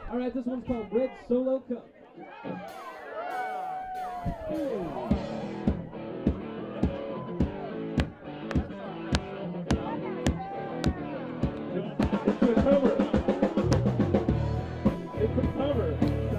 All right, this one's called Red Solo Cup. It's a cover. It's a cover.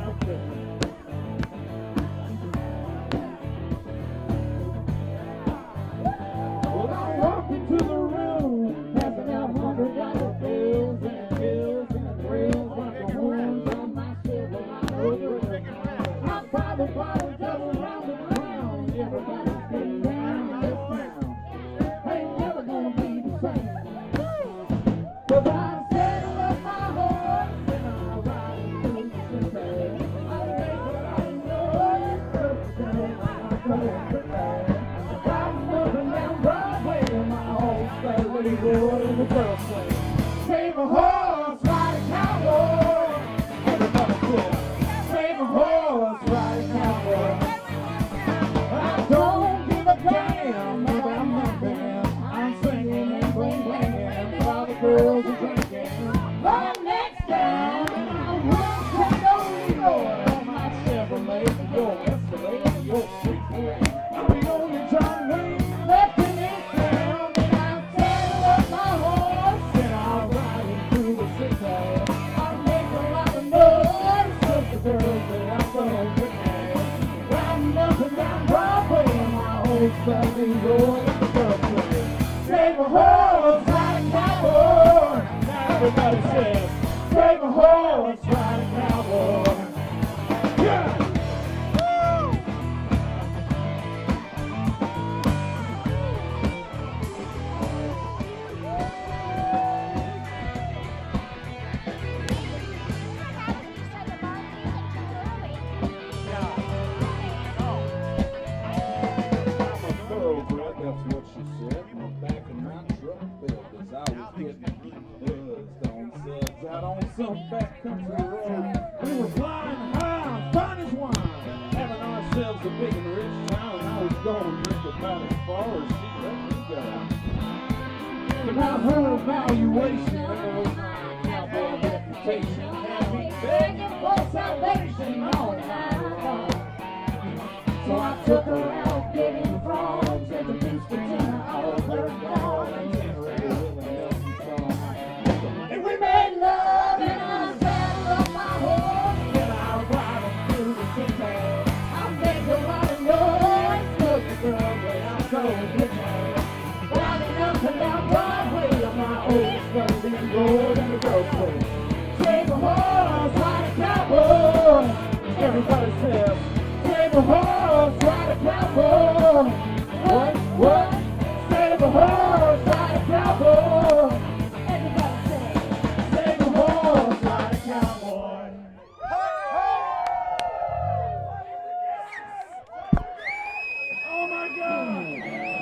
Well, I walked into the room, passing out $100 bills and bills and thrills like the horns on my silver motor. I buy the bottle double round and round. Everybody's getting down in this town. Ain't never gonna be the same. But I saddle up my horse and I ride through the city. I make a lot of noise, I'm going to bed. Riding up and down Broadway in my old Stately Road in the girls' play. Save a horse, ride a cowboy. Everybody said, save a horse, ride a cowboy. I don't give a damn about nothing. I'm singing and bling-blinging while the girls are drinking. Long next down, I want to go my Chevrolet, your Escalade, your Street. I'm the only John Wayne left in this town. And I saddle up my horse and I'll ride him through the city. I make a lot of noise with the girls that I'm going to get. Riding up and down Broadway in my old Stately Road in the girls' play. Save a horse, ride a cowboy. Now everybody says, save a horse, ride a cowboy. Yeah! Thoroughbred, that's what she said. I'm back in my truck bed as I was getting buzzed on suds out on some backcountry road. We were flying high, fine as wine, having ourselves a big and rich town, and I was going just about as far as she let me go. About her evaluation, there was my cowboy reputation, had me begging for salvation all night long. So I took her out getting frogs, introduced her to my old bird dog, and then her a Willie Nelson song. And we made love, and I saddled up my horse, and I ride him through the city. I make a lot of noise, look the girl when I'm so good. Riding up and down Broadway on my old Stately Road in the girls' play. Save a horse, ride a cowboy. Everybody says, save a horse, ride a cowboy. What? Save a horse, ride a cowboy. Everybody says, save a horse, ride a cowboy. Oh my God!